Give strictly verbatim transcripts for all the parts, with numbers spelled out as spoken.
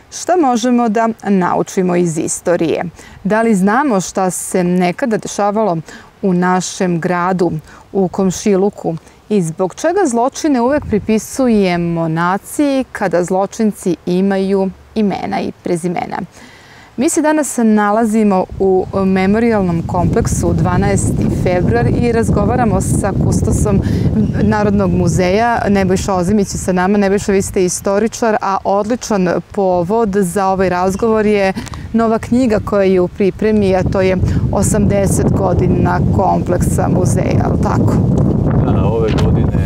Šta možemo da naučimo iz istorije? Da li znamo šta se nekada dešavalo u našem gradu, u komšiluku i zbog čega zločine uvek pripisujemo naciji kada zločinci imaju imena i prezimena? Mi se danas nalazimo u memorijalnom kompleksu dvanaesti februar i razgovaramo sa kustosom Narodnog muzeja. Nebojša Ozimić je sa nama. Nebojša, vi ste istoričar, a odličan povod za ovaj razgovor je nova knjiga koja je u pripremi, a to je osamdeset godina kompleksa muzeja, ali tako? Da, ove godine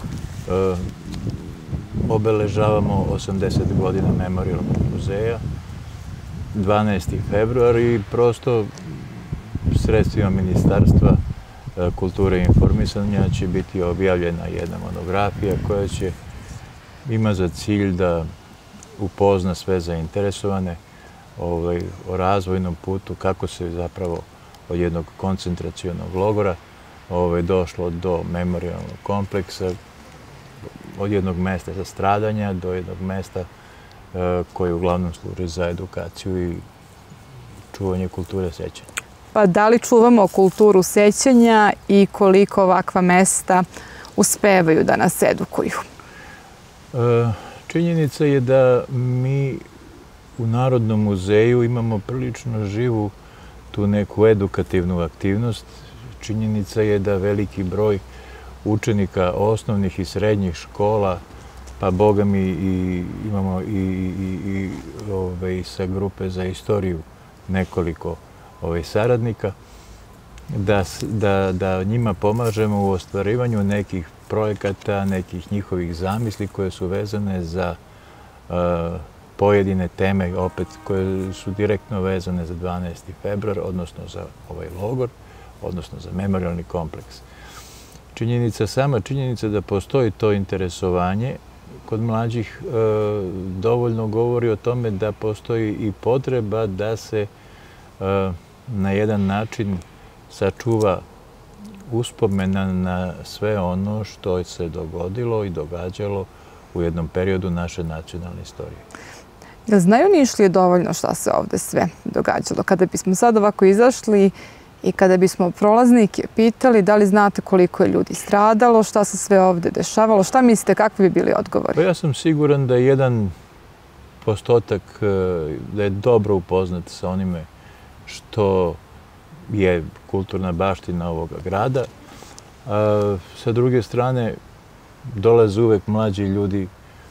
obeležavamo osamdeset godina memorijalnog muzeja. dvanaesti februar i prosto sredstvima Ministarstva kulture i informisanja će biti objavljena jedna monografija koja će ima za cilj da upozna sve zainteresovane ovaj, o razvojnom putu, kako se zapravo od jednog koncentracionog logora ovaj, došlo do memorijalnog kompleksa, od jednog mesta za stradanja do jednog mesta koji uglavnom služi za edukaciju i čuvanje kulture sećanja. Pa da li čuvamo kulturu sećanja i koliko ovakva mesta uspevaju da nas edukuju? Činjenica je da mi u Narodnom muzeju imamo prilično živu tu neku edukativnu aktivnost. Činjenica je da veliki broj učenika osnovnih i srednjih škola, pa boga mi i, imamo i, i, i ove, sa grupe za istoriju nekoliko ove, saradnika, da, da, da njima pomažemo u ostvarivanju nekih projekata, nekih njihovih zamisli koje su vezane za uh, pojedine teme, opet koje su direktno vezane za dvanaesti februar, odnosno za ovaj logor, odnosno za memorijalni kompleks. Činjenica, sama činjenica da postoji to interesovanje kod mlađih dovoljno govori o tome da postoji i potreba da se na jedan način sačuva uspomena na sve ono što se dogodilo i događalo u jednom periodu naše nacionalne istorije. Jel znaju Nišlije dovoljno šta se ovde sve događalo? Kada bismo sad ovako izašli i kada bismo prolaznike pitali da li znate koliko je ljudi stradalo, šta se sve ovde dešavalo, šta mislite, kakvi bi bili odgovori? Pa ja sam siguran da je jedan postotak, da je dobro upoznat sa onime što je kulturna baština ovoga grada. A sa druge strane, dolaze uvek mlađi ljudi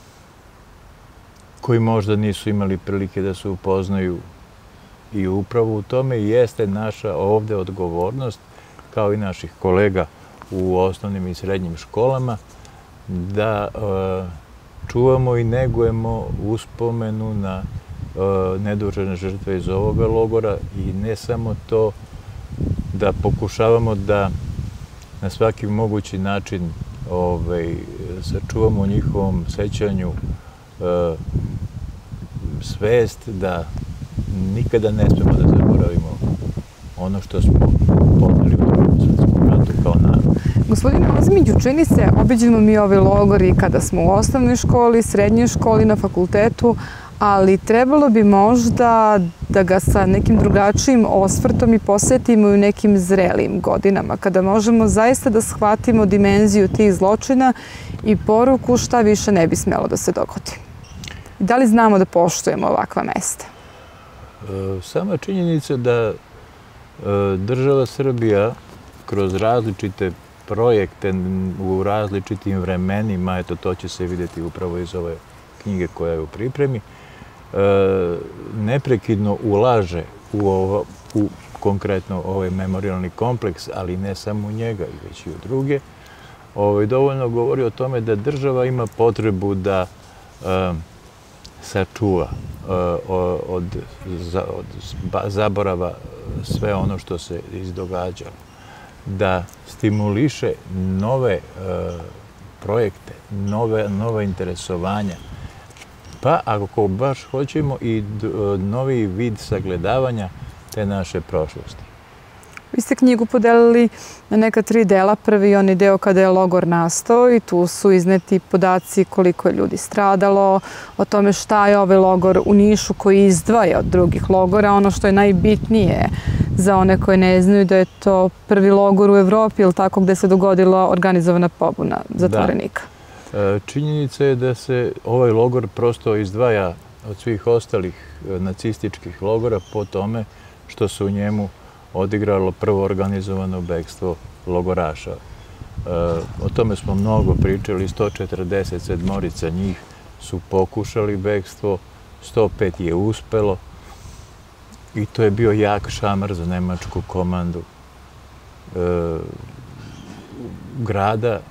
koji možda nisu imali prilike da se upoznaju i upravo u tome jeste naša ovde odgovornost, kao i naših kolega u osnovnim i srednjim školama, da čuvamo i negujemo uspomenu na nedužene žrtve iz ovoga logora i ne samo to, da pokušavamo da na svaki mogući način sačuvamo u njihovom sećanju svest da nikada ne smemo da zaboravimo ono što smo podneli u Drugom svetskom ratu kao narod. Gospodine Ozimiću, čini se, obiđemo mi ove logori kada smo u osnovnoj školi, srednjoj školi, na fakultetu, ali trebalo bi možda da ga sa nekim drugačijim osvrtom i posetimo i u nekim zrelim godinama, kada možemo zaista da shvatimo dimenziju tih zločina i poruku šta više ne bi smelo da se dogodi. Da li znamo da poštujemo ovakva mesta? Sama činjenica da država Srbija kroz različite projekte u različitim vremenima, eto to će se vidjeti upravo iz ove knjige koja je u pripremi, neprekidno ulaže u, ovo, u konkretno ovaj memorijalni kompleks, ali ne samo u njega, već i u druge, ovaj, dovoljno govori o tome da država ima potrebu da sačuva od, od zaborava sve ono što se izdogađalo, da stimuliše nove projekte, nove, nove interesovanja, pa ako baš hoćemo i novi vid sagledavanja te naše prošlosti. Vi ste knjigu podelili na neka tri dela. Prvi onaj deo kada je logor nastao i tu su izneti podaci koliko je ljudi stradalo, o tome šta je ovaj logor u Nišu koji izdvaja od drugih logora. Ono što je najbitnije za one koje ne znaju da je to prvi logor u Evropi, ili tako, gde se dogodila organizovana pobuna zatvorenika. Da. Činjenica je da se ovaj logor prosto izdvaja od svih ostalih nacističkih logora po tome što se u njemu odigralo prvo organizovano bekstvo logoraša. O tome smo mnogo pričali, sto četrdeset sedmorica njih su pokušali bekstvo, sto pet je uspelo i to je bio jak šamar za nemačku komandu grada.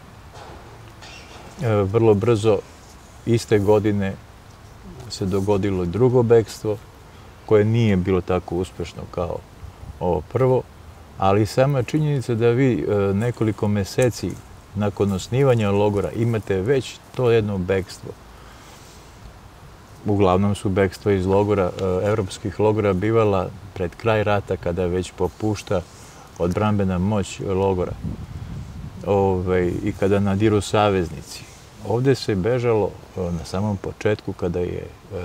Vrlo brzo, iste godine, se dogodilo drugo bekstvo koje nije bilo tako uspešno kao ovo prvo, ali sama činjenica da vi nekoliko meseci nakon osnivanja logora imate već to jedno bekstvo. Uglavnom su bekstva iz logora, evropskih logora bivala pred kraj rata kada već popušta odbrambena moć logora i kada nadiru saveznici. Ovde se bežalo na samom početku kada je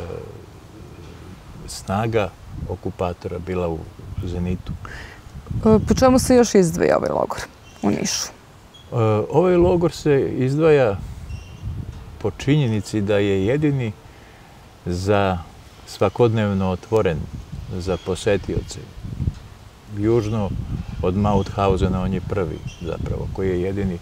snaga okupatora bila u zenitu. Po čemu se još izdvaja ovaj logor u Nišu? Ovaj logor se izdvaja po činjenici da je jedini za svakodnevno otvoren za posetioce. Južno od Mauthausena on je prvi zapravo, koji je jedini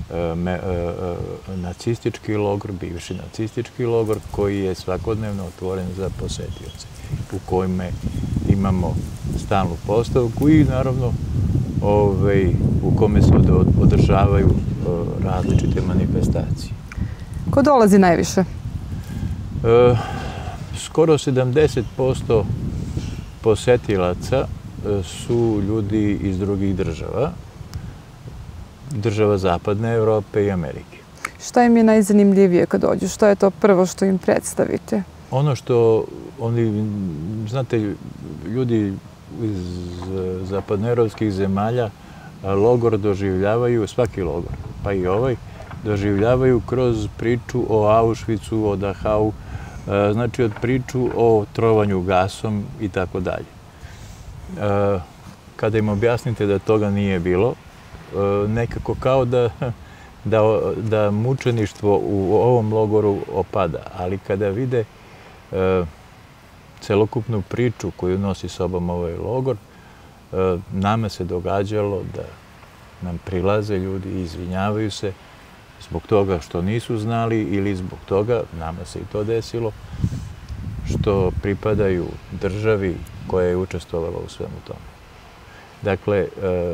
nacistički logor, bivši nacistički logor, koji je svakodnevno otvoren za posetioce, u kojima imamo stalnu postavku i naravno u kome se održavaju različite manifestacije. Ko dolazi najviše? Skoro sedamdeset posto posetilaca su ljudi iz drugih država, država Zapadne Evrope i Amerike. Šta im je najzanimljivije kad dođu? Šta je to prvo što im predstavite? Ono što oni, znate, ljudi iz zapadnoevropskih zemalja logor doživljavaju, svaki logor, pa i ovaj, doživljavaju kroz priču o Auschwitzu, o Dachau, znači od priču o trovanju gasom i tako dalje. Kada im objasnite da toga nije bilo, nekako kao da mučeništvo u ovom logoru opada, ali kada vide celokupnu priču koju nosi sobom ovaj logor, nama se događalo da nam prilaze ljudi i izvinjavaju se zbog toga što nisu znali ili zbog toga, nama se i to desilo, što pripadaju državi koja je učestvovala u svemu tome. Dakle,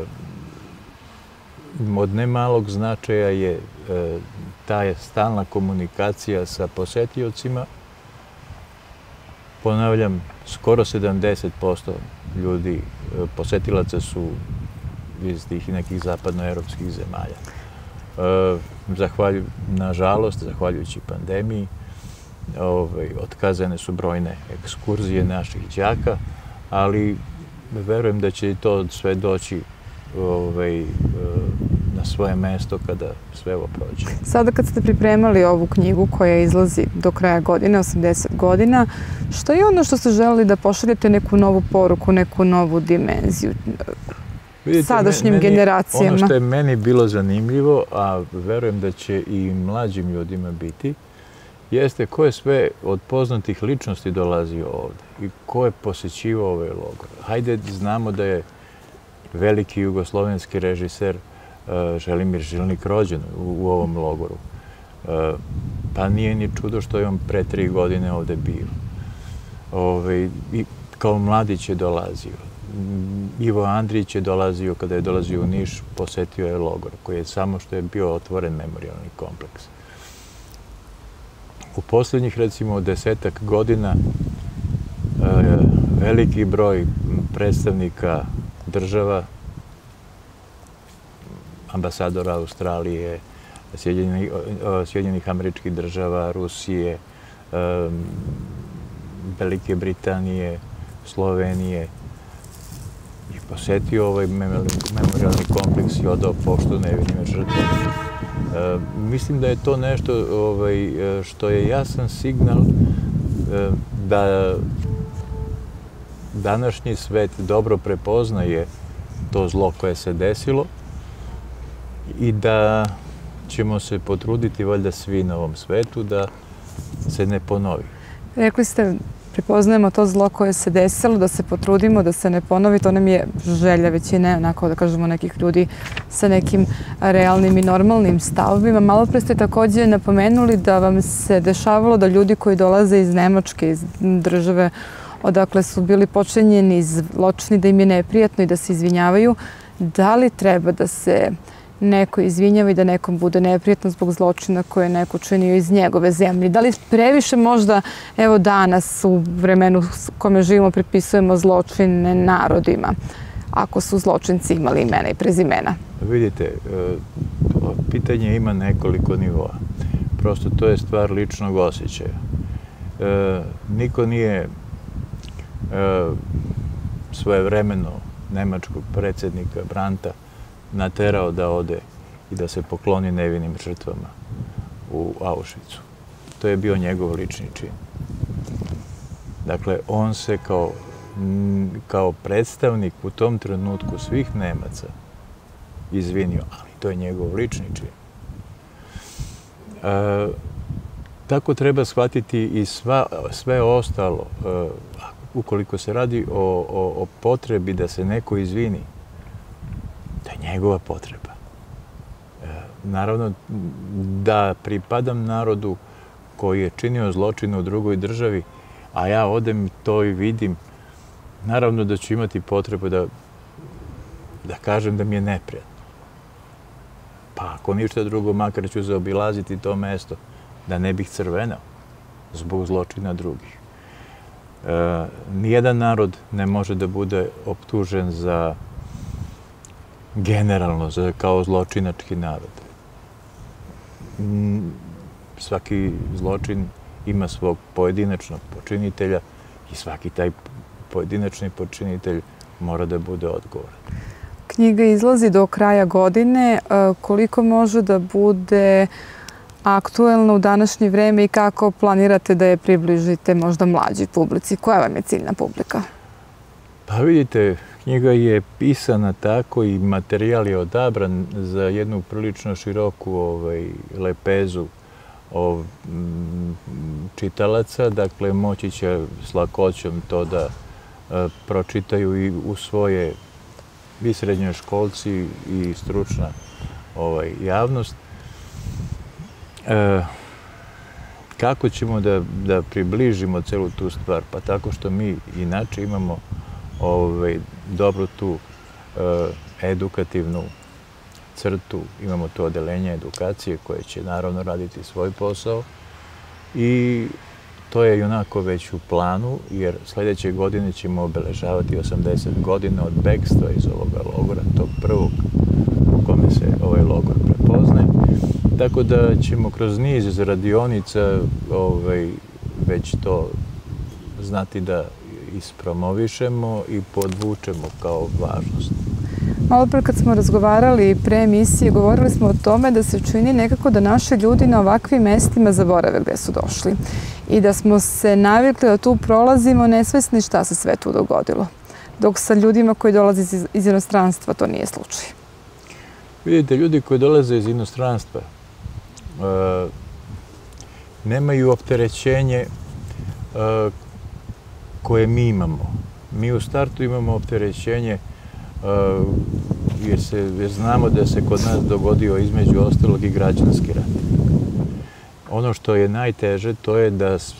od nemalog značaja je ta stalna komunikacija sa posetiocima. Ponavljam, skoro sedamdeset posto ljudi, posetilaca su iz tih nekih zapadnoevropskih zemalja. Nažalost, zahvaljujući pandemiji, otkazane su brojne ekskurzije naših đaka, ali verujem da će i to sve doći na svoje mesto kada sve ovo prođe. Sada kad ste pripremali ovu knjigu koja izlazi do kraja godine, osamdeset godina, što je ono što ste želeli da pošaljete neku novu poruku, neku novu dimenziju sadašnjim generacijama? Ono što je meni bilo zanimljivo, a verujem da će i mlađim ljudima biti, jeste ko je sve od poznatih ličnosti dolazio ovde i ko je posećivao ovaj logor. Hajde, znamo da je veliki jugoslovenski režiser Želimir Žilnik rođen u ovom logoru. Pa nije ni čudo što je on pre tri godine ovde bio. I kao mladić je dolazio. Ivo Andrić je dolazio, kada je dolazio u Niš, posetio je logor, koji je samo što je bio otvoren memorijalni kompleks. U poslednjih, recimo, desetak godina veliki broj predstavnika država, ambasadora Australije, Sjedinjenih Američkih Država, Rusije, Velike Britanije, Slovenije, posetio ovaj memorialni kompleks i odao poštu nevinim žrtvama. Mislim da je to nešto što je jasan signal da današnji svet dobro prepoznaje to zlo koje se desilo i da ćemo se potruditi valjda svi na ovom svetu da se ne ponovi. Rekli ste, prepoznajemo to zlo koje se desilo, da se potrudimo, da se ne ponovi. To nam je želja većine, onako da kažemo, nekih ljudi sa nekim realnim i normalnim stavovima. Malo pre ste također napomenuli da vam se dešavalo da ljudi koji dolaze iz Nemačke, iz države odakle su bili počinjeni zločini, da im je neprijatno i da se izvinjavaju. Da li treba da se neko izvinjava i da nekom bude neprijatno zbog zločina koje je neko činio iz njegove zemlje? Da li previše možda, evo danas u vremenu u kome živimo, pripisujemo zločine narodima, ako su zločinci imali imena i prezimena? Vidite, pitanje ima nekoliko nivoa. Prosto to je stvar ličnog osjećaja. Niko nije svojevremeno nemačkog predsjednika Brandta naterao da ode i da se pokloni nevinim žrtvama u Auschwitzu. To je bio njegov lični čin. Dakle, on se kao, kao predstavnik u tom trenutku svih Nemaca izvinio, ali to je njegov lični čin. E, tako treba shvatiti i sva, sve ostalo. E, ukoliko se radi o, o, o potrebi da se neko izvini, to je njegova potreba. E, naravno, da pripadam narodu koji je činio zločine u drugoj državi, a ja odem to i vidim, naravno da ću imati potrebu da, da kažem da mi je neprijatno. Pa ako ništa drugo, makar ću zaobilaziti to mesto, da ne bih crvenao zbog zločina drugih. E, nijedan narod ne može da bude optužen za generalno, za, kao zločinački narod. Svaki zločin ima svog pojedinačnog počinitelja i svaki taj pojedinačni počinitelj mora da bude odgovoran. Knjiga izlazi do kraja godine. Koliko može da bude aktuelna u današnje vreme i kako planirate da je približite možda mlađoj publici? Koja vam je ciljna publika? Pa vidite, knjiga je pisana tako i materijal je odabran za jednu prilično široku ovaj, lepezu ov, m, čitalaca. Dakle, moći će s lakoćom to da a, pročitaju i u svoje i srednjoškolci i stručna ovaj, javnost. E, kako ćemo da, da približimo celu tu stvar? Pa tako što mi inače imamo ovaj, dobru tu e, edukativnu crtu, imamo to odelenje edukacije koje će naravno raditi svoj posao i to je onako već u planu, jer sljedeće godine ćemo obeležavati osamdeset godina od bekstva iz ovoga logora, tog prvog u kome se ovaj logor prepoznaje. Tako da ćemo kroz niz radionica ovaj, već to znati da ispromovišemo i podvučemo kao važnost. Malo pre kad smo razgovarali pre emisije, govorili smo o tome da se čini nekako da naši ljudi na ovakvim mestima zaborave gde su došli i da smo se navikli da tu prolazimo nesvesni šta se sve tu dogodilo. Dok sa ljudima koji dolaze iz, iz inostranstva to nije slučaj. Vidite, ljudi koji dolaze iz inostranstva e, nemaju opterećenje e, koje mi imamo. Mi u startu imamo opterećenje Uh, jer, se, jer znamo da se kod nas dogodio između ostalog i građanski rat. Ono što je najteže to je da s,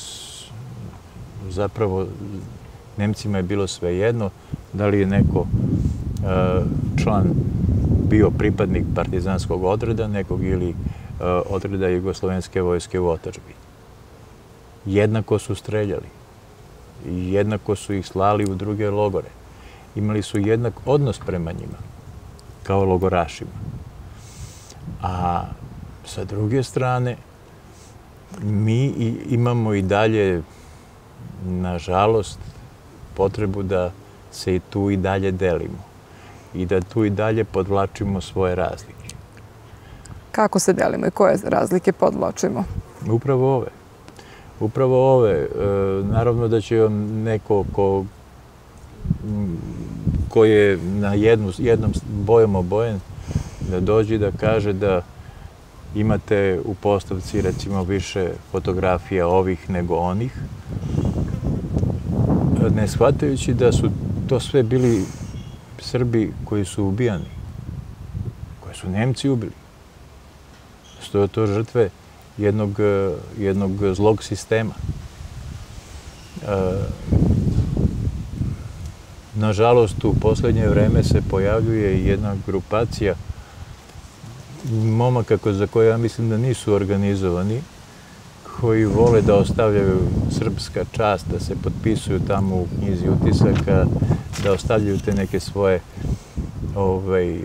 zapravo Nemcima je bilo svejedno da li je neko uh, član bio pripadnik partizanskog odreda nekog ili uh, odreda Jugoslovenske vojske u otadžbini. Jednako su streljali i jednako su ih slali u druge logore. Imali su jednak odnos prema njima, kao logorašima. A sa druge strane, mi imamo i dalje, nažalost, potrebu da se i tu i dalje delimo i da tu i dalje podvlačimo svoje razlike. Kako se delimo i koje razlike podvlačimo? Upravo ove. Upravo ove. Naravno da će vam neko ko, ko je na jednu, jednom bojom obojen da dođe da kaže da imate u postavci recimo više fotografija ovih nego onih, ne shvatajući da su to sve bili Srbi koji su ubijani, koje su Nemci ubili. Što je to žrtve jednog, jednog zlog sistema. Nažalost, u poslednje vreme se pojavljuje jedna grupacija momaka za koje ja mislim da nisu organizovani, koji vole da ostavljaju srpska čast, da se potpisuju tamo u knjizi utisaka, da ostavljaju te neke svoje ovaj,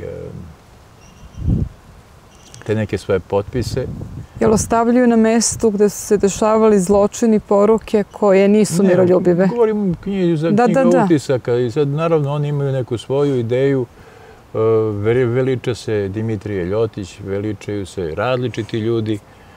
te neke svoje potpise. Jel ostavljaju na mestu gde su se dešavali zločini, poruke koje nisu miroljubive? Ne, govorim knjigu za knjiga utisaka i sad naravno oni imaju neku svoju ideju. Veliča se Dimitrije Ljotić, veličaju se različiti ljudi.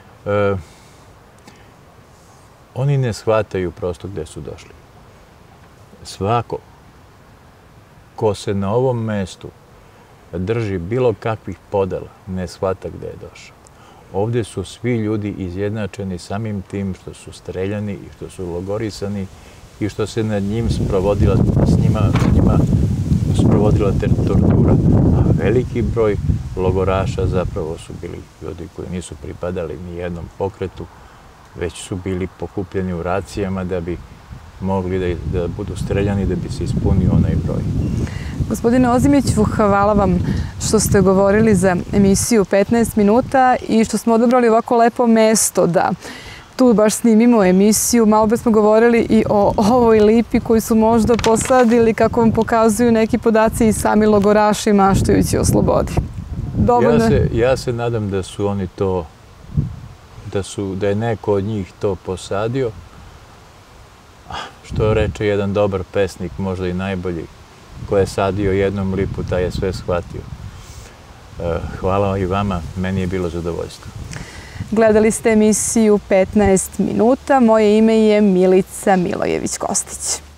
Oni ne shvataju prosto gde su došli. Svako ko se na ovom mestu drži bilo kakvih podela, ne shvata gde je došao. Ovde su svi ljudi izjednačeni samim tim što su streljani i što su logorisani i što se nad njim sprovodila, s njima, njima sprovodila tortura. A veliki broj logoraša zapravo su bili ljudi koji nisu pripadali ni jednom pokretu, već su bili pokupljeni u racijama da bi mogli da, da budu streljani, da bi se ispunio onaj broj. Gospodine Ozimiću, hvala vam što ste govorili za emisiju petnaest minuta i što smo odabrali ovako lepo mesto da tu baš snimimo emisiju. Malo pre smo govorili i o ovoj lipi koju su možda posadili, kako vam pokazuju neki podaci i sami logoraši maštajući o slobodi. Ja se, ja se nadam da su oni to, da, su, da je neko od njih to posadio. Što reče jedan dobar pesnik, možda i najbolji, ko je sadio jednom lipu, taj je sve shvatio. Hvala i vama, meni je bilo zadovoljstvo. Gledali ste emisiju petnaest minuta. Moje ime je Milica Milojević-Kostić.